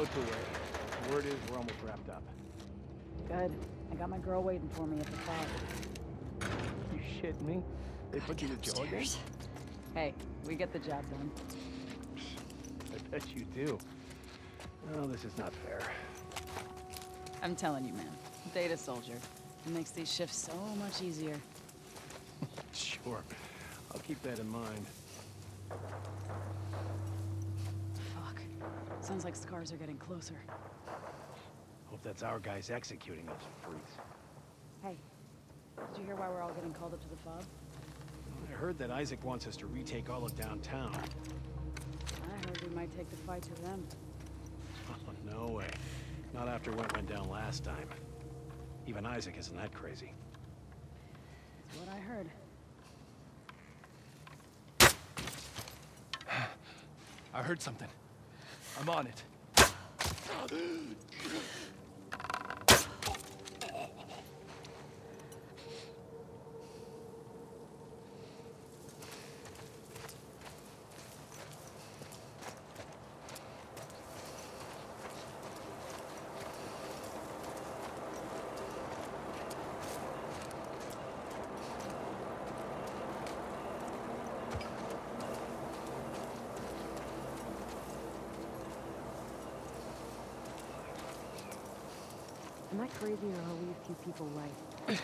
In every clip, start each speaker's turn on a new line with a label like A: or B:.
A: boat's away. Word is we're almost wrapped up.
B: Good. I got my girl waiting for me at the club.
A: You shit me? They put you to jail again?
B: Hey, we get the job done.
A: I bet you do. Well, this is not fair.
B: I'm telling you, man. Data soldier. It makes these shifts so much easier.
A: Sure. I'll keep that in mind.
B: Fuck. Sounds like scars are getting closer.
A: Hope that's our guys executing those freaks.
B: Hey, did you hear why we're all getting called up to the fob?
A: I heard that Isaac wants us to retake all of downtown.
B: I heard we might take the fight to them.
A: Oh, no way. Not after what went down last time. Even Isaac isn't that crazy.
B: That's what I heard.
C: I heard something. I'm on it.
D: Am I crazy or are we a few people right?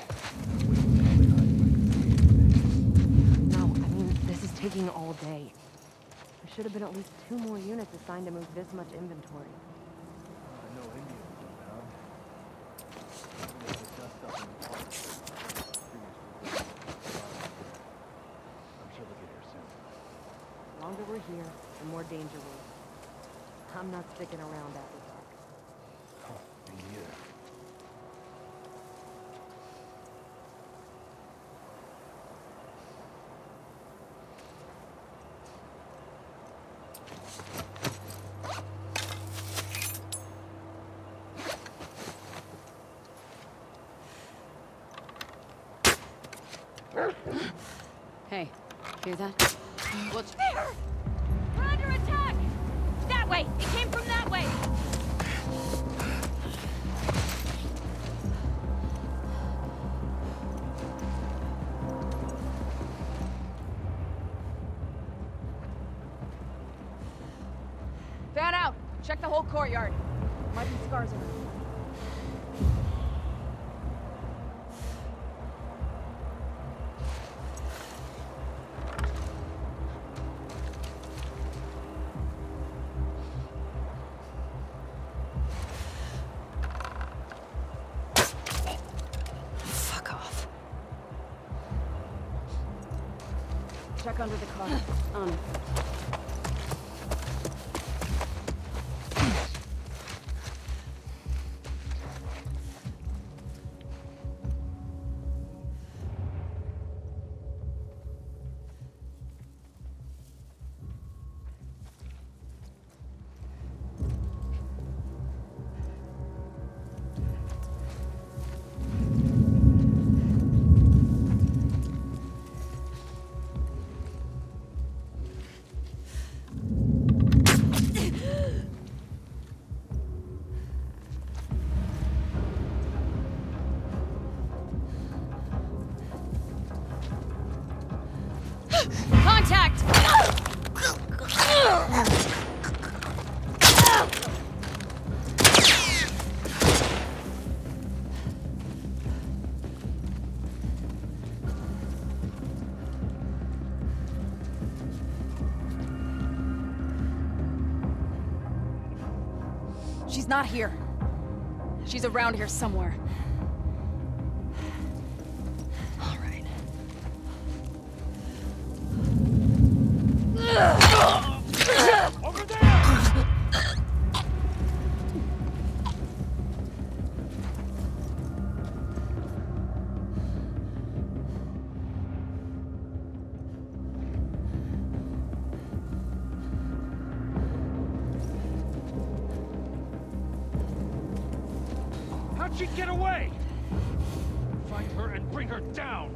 D: No, I mean, this is taking all day. There should have been at least 2 more units assigned to move this much inventory.
E: No Indians inbound. There's the dust up in the park. I'm sure they'll get here soon.
D: The longer we're here, the more danger we're in. I'm not sticking around after dark.
E: Oh, me neither.
D: Hey, hear that?
F: What's there? We're under attack! That way! It came from that way!
B: Fan out! Check the whole courtyard. Might be scars around. Check under the car.
F: Contact!
B: She's not here. She's around here somewhere.
F: All right.
A: Over there! How'd she get away? Find her and bring her down!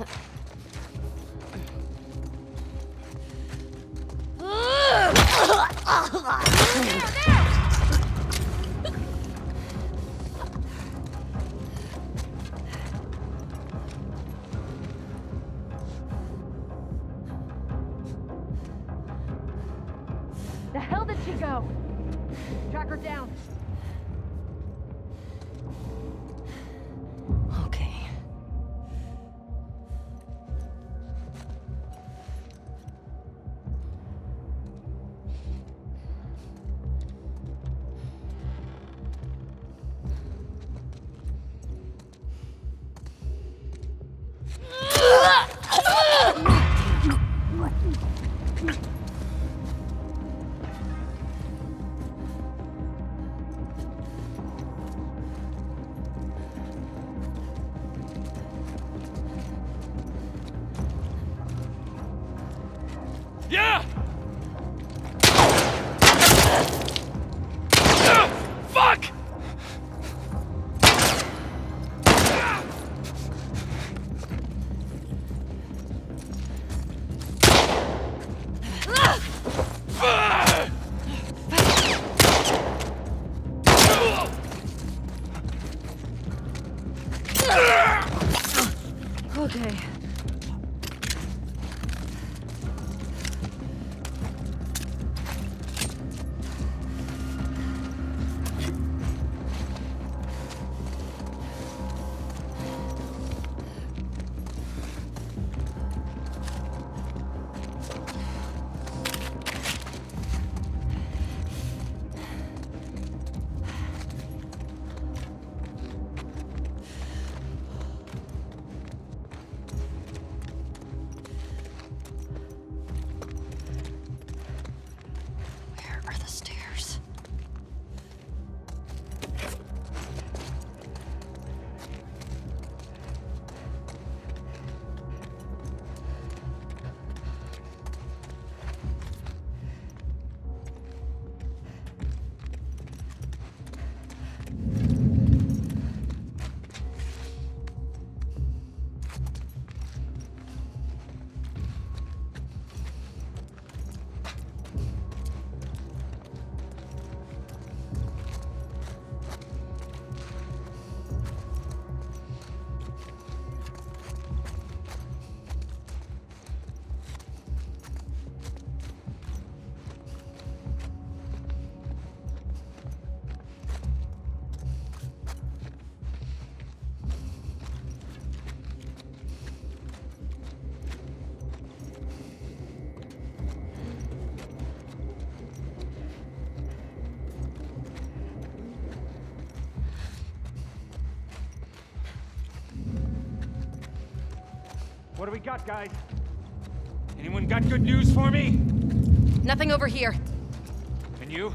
D: The hell did she go? Track her down.
F: Okay.
C: Yeah! Fuck!
D: Okay.
F: Where are the stairs?
E: What do we got, guys?
C: Anyone got good news for me?
D: Nothing over here.
C: And you?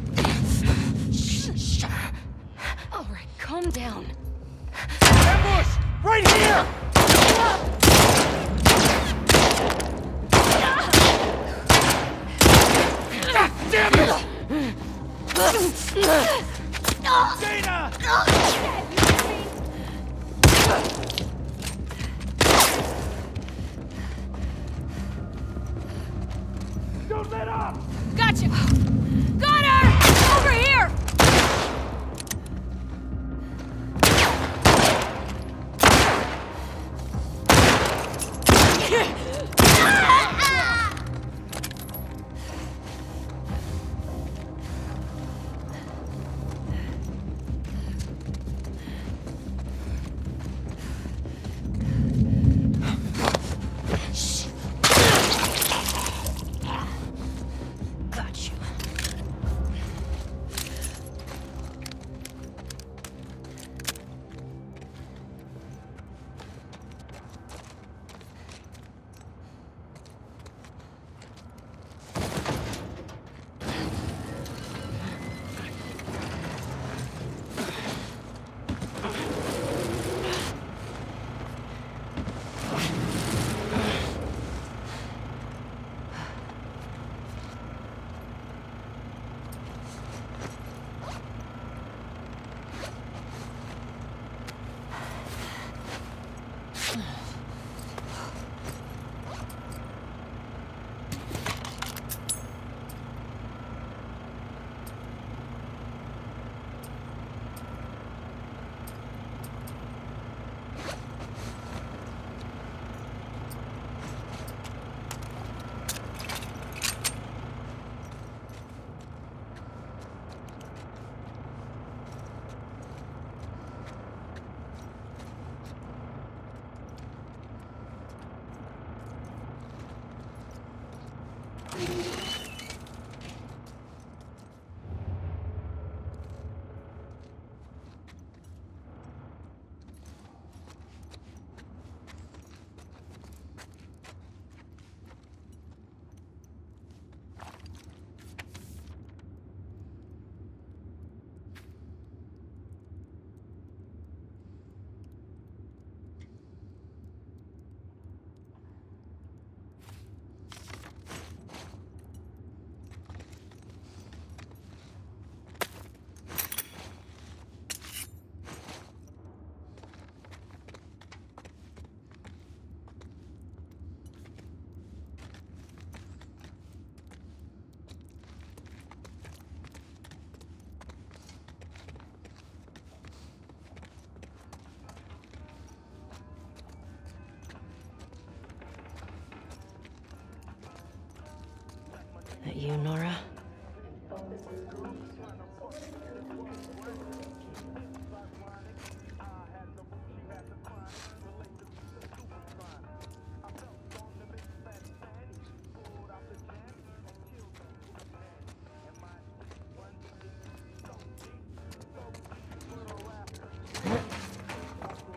D: Shh. All right, calm down.
C: Ambush! Right here! God damn it! Dana! Don't let up!
F: Gotcha! Got her! Over here!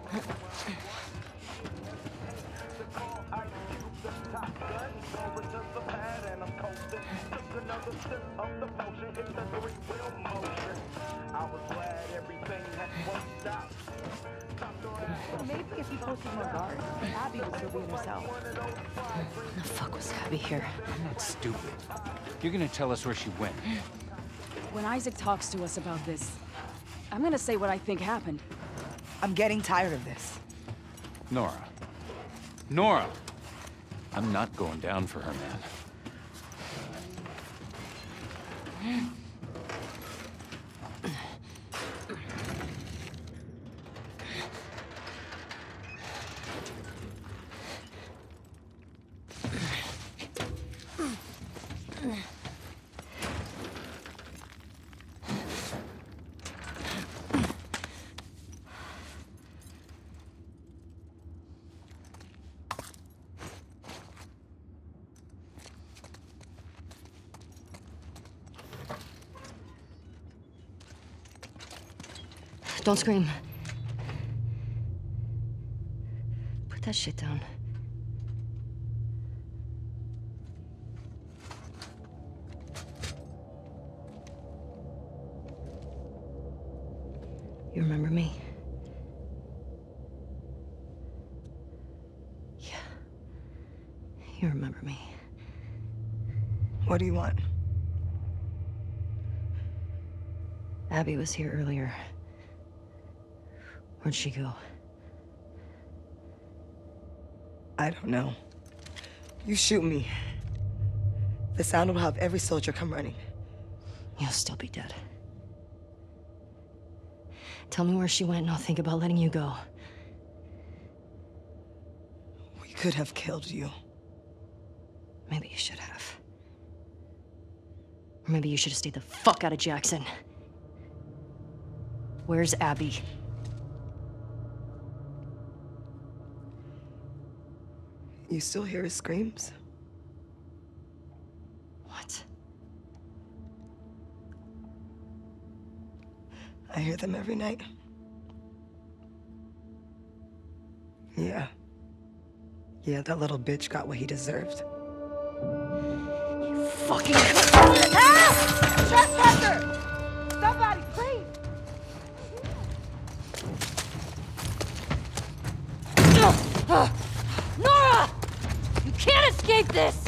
D: Maybe if you posted more guards, Abby would still be in her cell.
B: The fuck was Abby here?
G: I'm not stupid. You're gonna tell us where she went.
B: When Isaac talks to us about this, I'm gonna say what I think happened.
H: I'm getting tired of this.
G: Nora. Nora! I'm not going down for her, man.
D: Don't scream. Put that shit down. You remember me? Yeah. You remember me.
H: What do you want?
D: Abby was here earlier. Where'd she go?
H: I don't know. You shoot me. The sound will have every soldier come running.
D: You'll still be dead. Tell me where she went and I'll think about letting you go.
H: We could have killed you.
D: Maybe you should have. Or maybe you should have stayed the fuck out of Jackson. Where's Abby?
H: You still hear his screams?
D: What?
H: I hear them every night. Yeah. Yeah, that little bitch got what he deserved.
D: You fucking...
H: Trespasser! Somebody, please!
F: Nora! You can't escape this!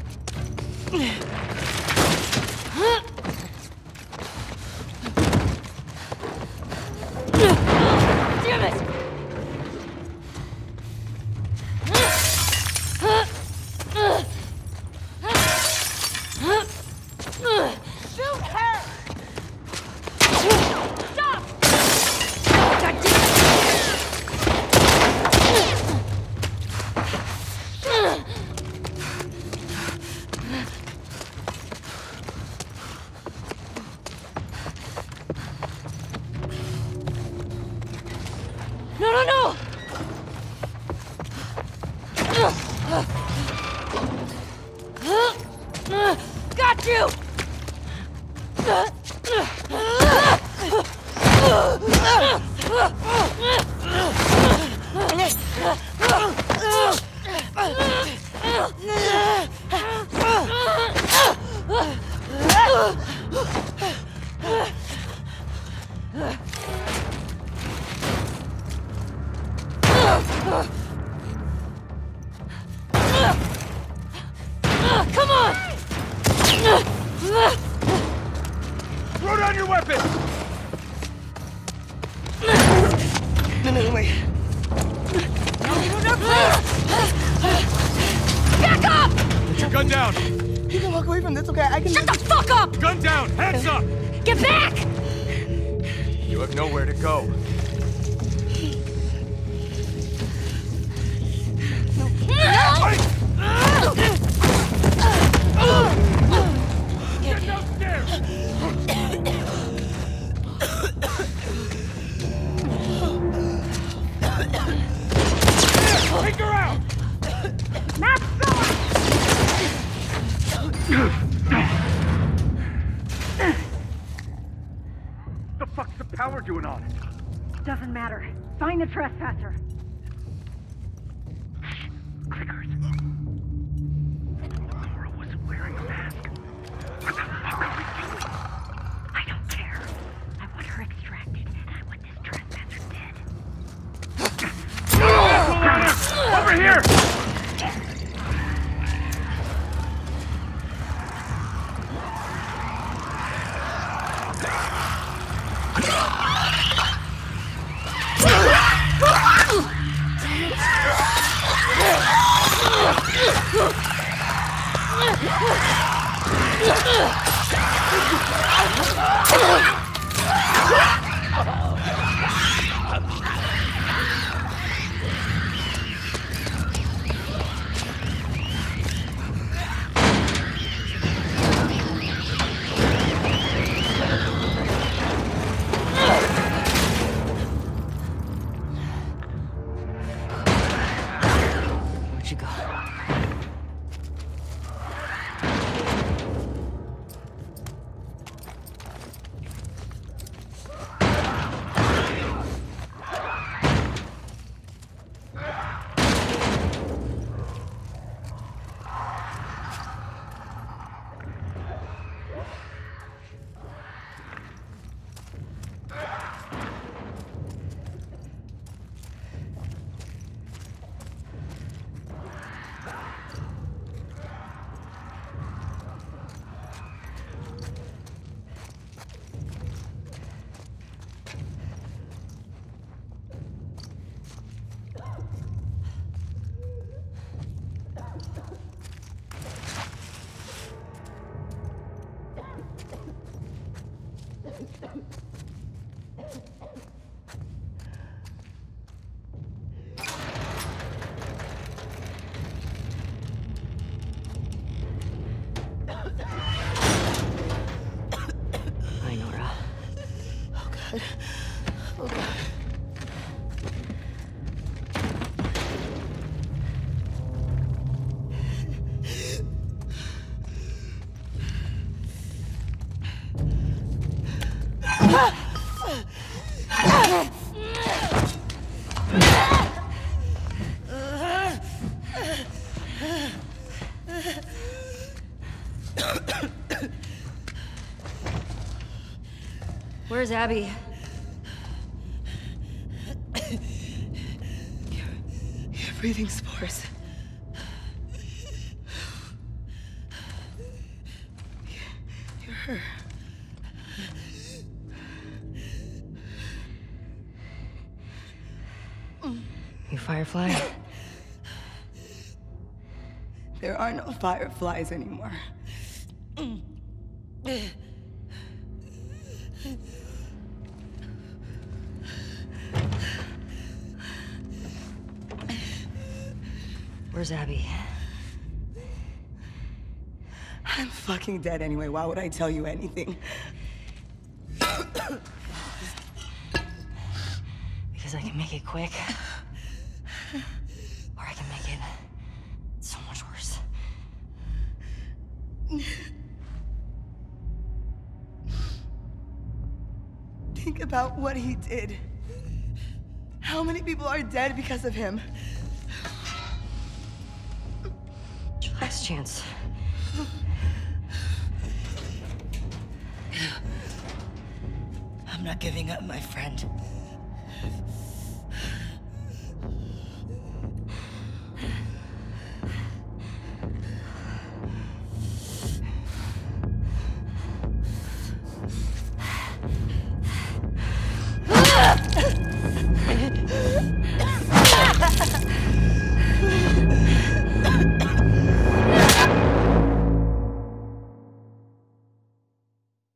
F: Damn it! Shoot her! Stop! God damn No, no, no! Got you! Come on!
C: Throw down your weapon!
H: No, wait.
F: No, back up!
C: Put your gun down!
H: You can walk away from this, okay? I can...
F: Shut the fuck up!
C: Gun down! Hands up!
F: Get back!
C: You have nowhere to go. Get downstairs! Take her out! What the fuck's the power doing on it?
I: Doesn't matter. Find the trespasser.
C: Over here!
D: Where'd you go? Hi, Nora.
H: Oh, God. Oh, God.
D: Where's Abby?
H: You're breathing spores. You're her.
D: You Firefly?
H: There are no fireflies anymore.
D: Where's Abby?
H: I'm fucking dead anyway. Why would I tell you anything?
D: Because I can make it quick. Or I can make it so much worse.
H: Think about what he did. How many people are dead because of him?
D: Your last chance.
H: I'm not giving up, my friend.